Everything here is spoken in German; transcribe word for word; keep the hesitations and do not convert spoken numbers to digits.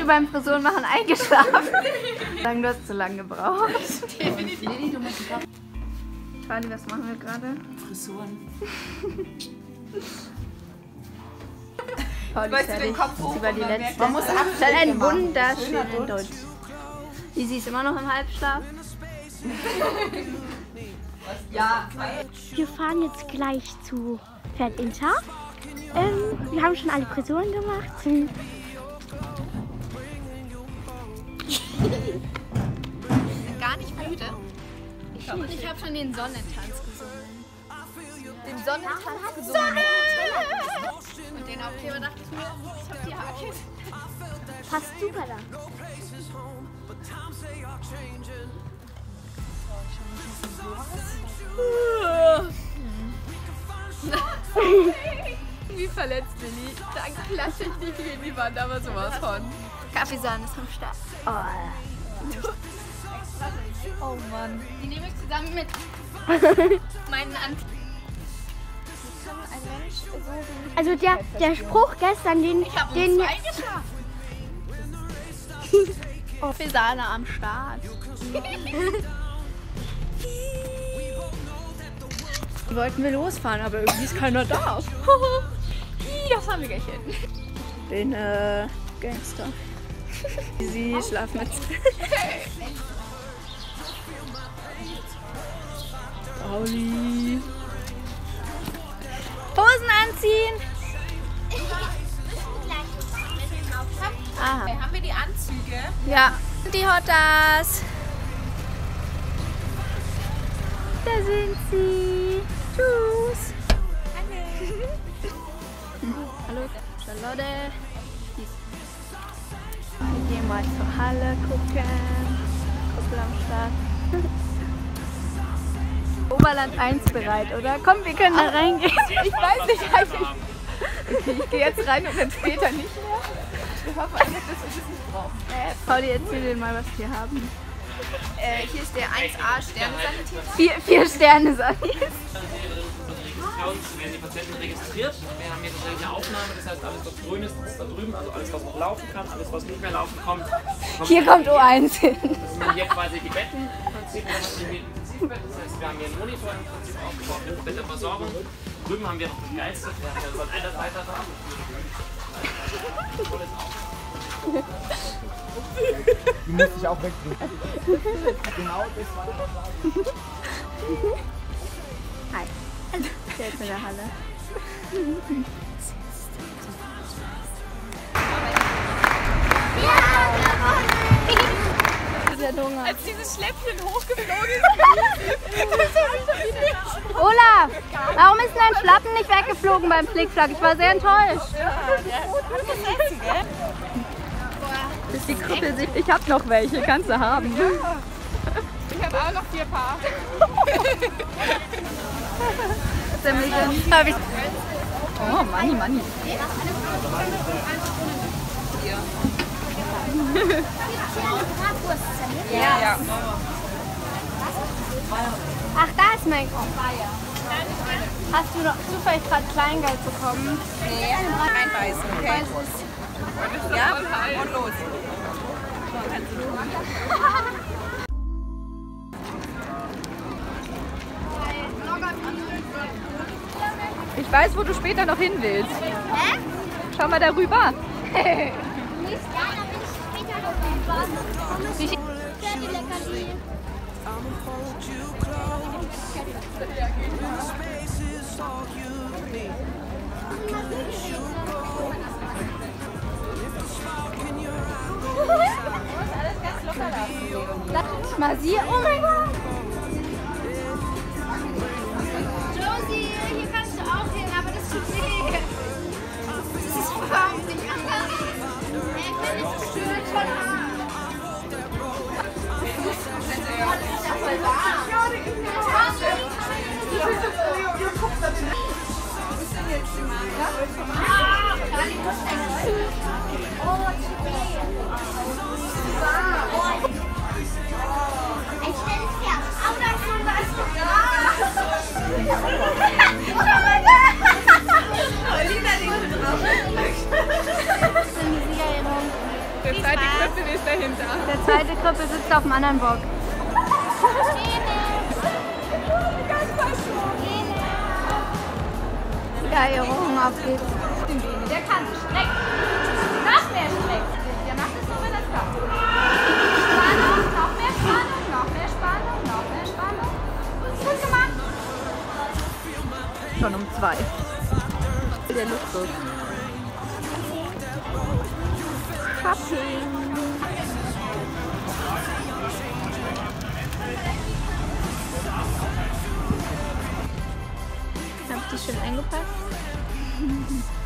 du beim Frisurenmachen eingeschlafen? Sagen, du hast zu lange gebraucht. Definitiv. Charlie, was machen wir gerade? Frisuren. Pauli Weißt du, fertig. den Kopf hoch Über die und dann letzte. merkt man, muss Dann Abstriche ein machen. wunderschöner Dutt. Lisi ist immer noch im Halbschlaf. Ja. Wir fahren jetzt gleich zu Pferd Inter. Ähm, wir haben schon alle Frisuren gemacht. Hm. Gar nicht müde. Ich, ich habe schon den Sonnentanz gesungen. Den Sonnentanz gesungen. Und den Aufkleber dachte ich mir, ich hab die Haare. Passt super da. Wie verletzt Lilly. Dann klatsche ich nicht gegen die Wand, aber sowas von. Kaffeesahne ist am Start. Oh. Oh Mann. Die nehme ich zusammen mit meinen Anti. Also der, der Spruch gestern, den... Ich habe um den zwei geschafft. Kaffeesahne am Start. Die wollten wir losfahren, aber irgendwie ist keiner da. Das haben wir gleich hin. Bin äh, Gangster. Sie schlafen jetzt. Pauli. Hosen anziehen. Aha. Haben wir die Anzüge? Ja. Die Hottas. Da sind sie. Tschüss. Hallo, Charlotte. Wir gehen mal zur Halle gucken. Kuppel am Start. Oberland eins bereit, oder? Komm, wir können da reingehen. Ich weiß nicht, eigentlich. Okay, ich gehe jetzt rein und dann später nicht mehr. Ich hoffe einfach, dass wir das nicht brauchen. Äh, Pauli, erzähl dir mal, was wir haben. Äh, hier ist der eins A Sternensanität. Vier, vier Sterne, sag ich. Registrierung werden die Patienten registriert. Wir haben jetzt eine Aufnahme, das heißt alles was grün ist, ist da drüben, also alles was noch laufen kann, alles was nicht mehr laufen kommt. kommt Hier kommt O eins hin. Das sind hier quasi die Betten im Prinzip, wir haben hier ein Intensivbett, das heißt wir haben hier einen Monitor im Prinzip aufgebaut mit Bettenversorgung. Drüben haben wir noch das Geilste, wir haben hier so einen Leiter da. Du musst dich auch wegdrücken. Genau, das war das. Hi. Der ist in der Halle. Als dieses Schläppchen hochgeflogen ist. Olaf, warum ist denn dein Schlappen nicht weggeflogen beim Flickflack? Ich war sehr enttäuscht. Das ist die Krüppelsicht. Ich hab noch welche, kannst du haben. Ich habe auch noch vier Paar. Oh, Manni, Manni. Ja. ja. Ach, da ist mein Kopf. Hast du noch zufällig gerade Kleingeld bekommen? Nee, reinbeißen, okay? Ja, und los. Ich weiß, wo du später noch hin willst. Hä? Schau mal darüber. Mal sie. Oh mein Gott. Josie, hier kannst du auch hin, aber das tut weh. Das ist wahnsinnig anders. Er kann nicht so schön schon haben. Ein schnelles Pferd. Aber da ist schon was. Das ist die Siegerehrung. Der zweite Krüppel ist dahinter. Der zweite Krüppel sitzt auf dem anderen Bock. Ja, ihre Hunger auf geht's. Der kann strecken. Noch mehr strecken. Der macht es so, wenn es kommt. Spannung, noch mehr Spannung, noch mehr Spannung, noch mehr Spannung. Gut gemacht. Schon um zwei. Der Luxus. Shopping. Habt ihr schön eingepackt?